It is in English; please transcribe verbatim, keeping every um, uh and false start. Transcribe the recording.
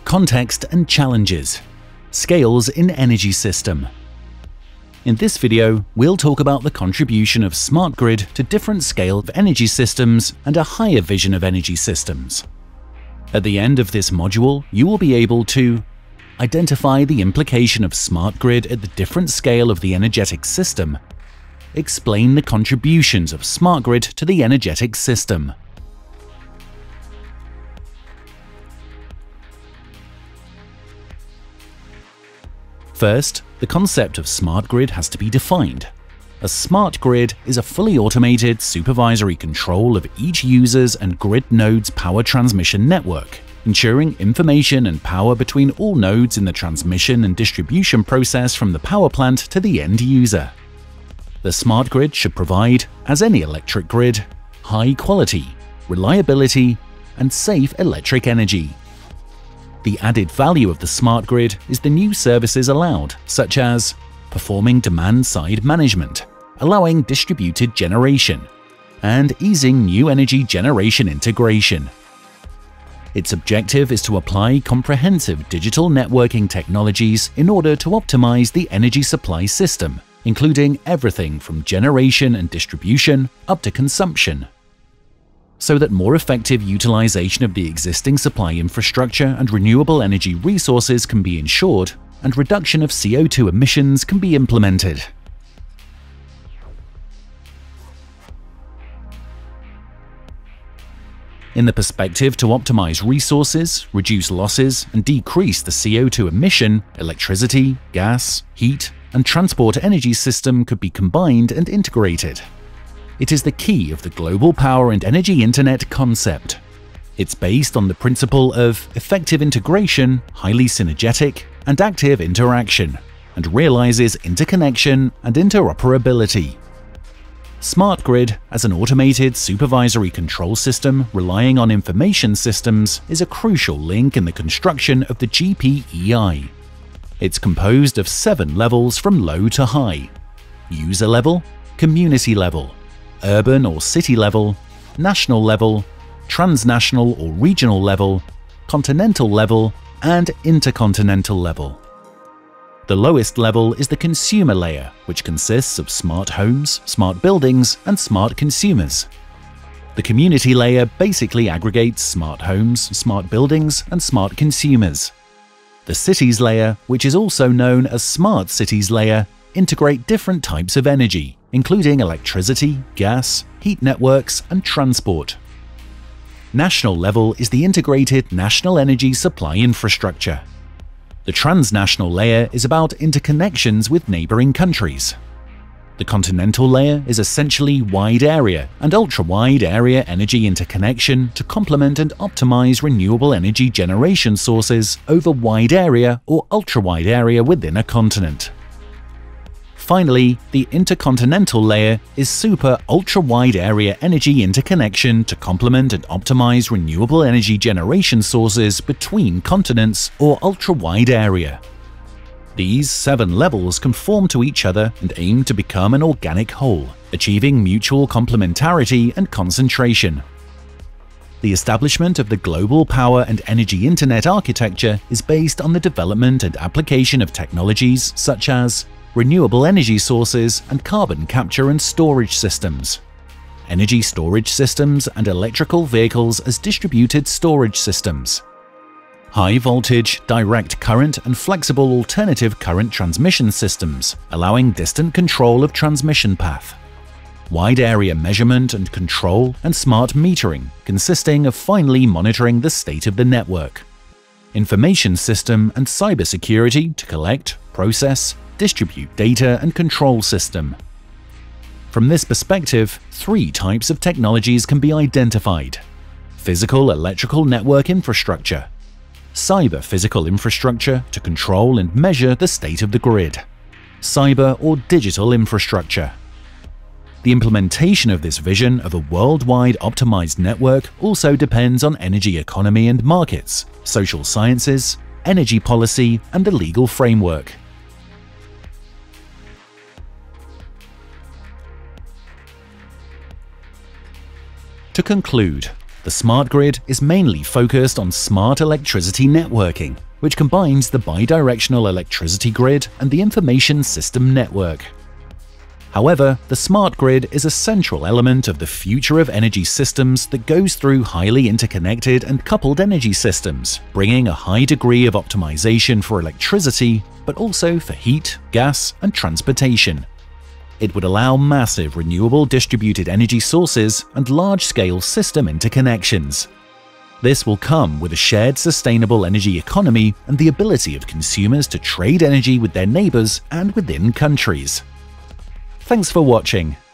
Context and challenges. Scales in energy system. In this video, we'll talk about the contribution of smart grid to different scale of energy systems and a higher vision of energy systems. At the end of this module, you will be able to identify the implication of smart grid at the different scale of the energetic system, explain the contributions of smart grid to the energetic system. First, the concept of smart grid has to be defined. A smart grid is a fully automated supervisory control of each user's and grid node's power transmission network, ensuring information and power between all nodes in the transmission and distribution process from the power plant to the end user. The smart grid should provide, as any electric grid, high quality, reliability, and safe electric energy. The added value of the smart grid is the new services allowed, such as performing demand-side management, allowing distributed generation, and easing new energy generation integration. Its objective is to apply comprehensive digital networking technologies in order to optimize the energy supply system, including everything from generation and distribution up to consumption, so that more effective utilization of the existing supply infrastructure and renewable energy resources can be ensured and reduction of C O two emissions can be implemented. In the perspective to optimize resources, reduce losses, and decrease the C O two emission, electricity, gas, heat, and transport energy system could be combined and integrated. It is the key of the global power and energy internet concept. It's based on the principle of effective integration, highly synergetic, and active interaction, and realizes interconnection and interoperability. Smart grid, as an automated supervisory control system relying on information systems, is a crucial link in the construction of the G P E I. It's composed of seven levels from low to high: user level, community level, urban or city level, national level, transnational or regional level, continental level, and intercontinental level. The lowest level is the consumer layer, which consists of smart homes, smart buildings, and smart consumers. The community layer basically aggregates smart homes, smart buildings, and smart consumers. The cities layer, which is also known as smart cities layer, integrate different types of energy, including electricity, gas, heat networks, and transport. National level is the integrated national energy supply infrastructure. The transnational layer is about interconnections with neighboring countries. The continental layer is essentially wide area and ultra-wide area energy interconnection to complement and optimize renewable energy generation sources over wide area or ultra-wide area within a continent. Finally, the intercontinental layer is super ultra-wide area energy interconnection to complement and optimize renewable energy generation sources between continents or ultra-wide area. These seven levels conform to each other and aim to become an organic whole, achieving mutual complementarity and concentration. The establishment of the global power and energy internet architecture is based on the development and application of technologies such as renewable energy sources and carbon capture and storage systems, energy storage systems and electrical vehicles as distributed storage systems, high voltage, direct current and flexible alternative current transmission systems, allowing distant control of transmission path, wide area measurement and control, and smart metering, consisting of finally monitoring the state of the network, information system and cybersecurity to collect, process, distribute data and control system. From this perspective, three types of technologies can be identified: physical electrical network infrastructure, cyber physical infrastructure to control and measure the state of the grid, cyber or digital infrastructure. The implementation of this vision of a worldwide optimized network also depends on energy economy and markets, social sciences, energy policy, and the legal framework. To conclude, The smart grid is mainly focused on smart electricity networking, which combines the bidirectional electricity grid and the information system network. However, the smart grid is a central element of the future of energy systems that goes through highly interconnected and coupled energy systems, bringing a high degree of optimization for electricity, but also for heat, gas, and transportation. It would allow massive renewable distributed energy sources and large-scale system interconnections. This will come with a shared sustainable energy economy and the ability of consumers to trade energy with their neighbors and within countries. Thanks for watching.